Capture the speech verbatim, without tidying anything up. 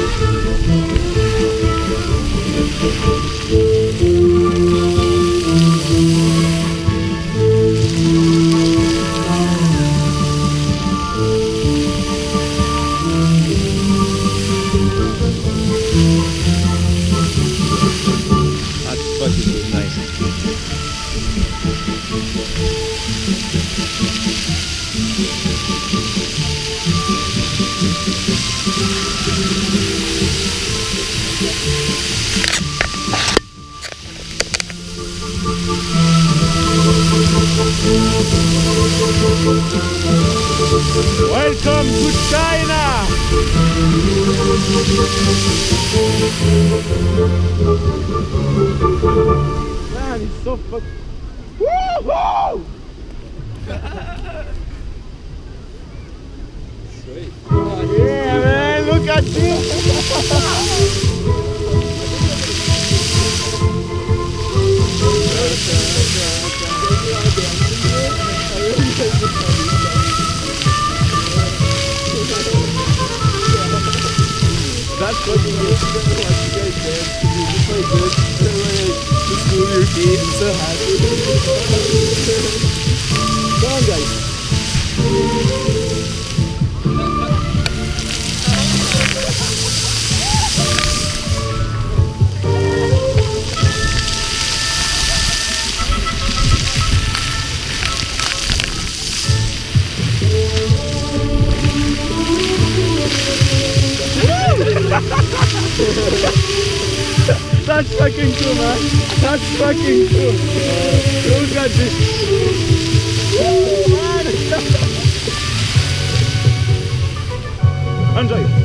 Welcome to China! Man, it's so fucking... Woohoo! Sweet. Yeah, man, look at this! That's fucking good. You guys dance. You just like this. Just move your feet. I'm so happy. Come on, guys. That's fucking cool, man. That's fucking cool. Uh, look at this. Woo, man. Enjoy.